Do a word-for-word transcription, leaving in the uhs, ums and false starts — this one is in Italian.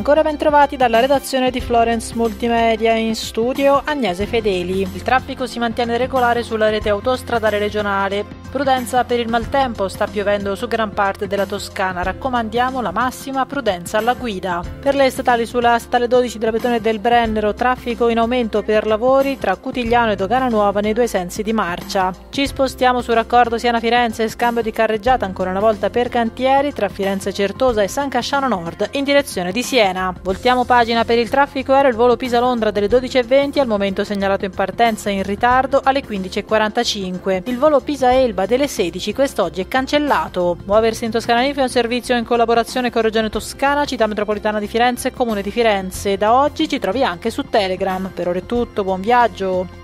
Ancora ben trovati dalla redazione di Florence Multimedia, in studio Agnese Fedeli. Il traffico si mantiene regolare sulla rete autostradale regionale. Prudenza per il maltempo, sta piovendo su gran parte della Toscana, raccomandiamo la massima prudenza alla guida. Per le statali sulla statale dodici della Betone del Brennero, traffico in aumento per lavori tra Cutigliano e Dogana Nuova nei due sensi di marcia. Ci spostiamo su raccordo Siena-Firenze, scambio di carreggiata ancora una volta per cantieri tra Firenze Certosa e San Casciano Nord in direzione di Siena. Voltiamo pagina per il traffico aereo. Il volo Pisa-Londra delle dodici e venti al momento segnalato in partenza in ritardo alle quindici e quarantacinque. Il volo Pisa-Elba delle sedici quest'oggi è cancellato. Muoversi in Toscana Linf è un servizio in collaborazione con Regione Toscana, Città Metropolitana di Firenze e Comune di Firenze. Da oggi ci trovi anche su Telegram. Per ora è tutto, buon viaggio!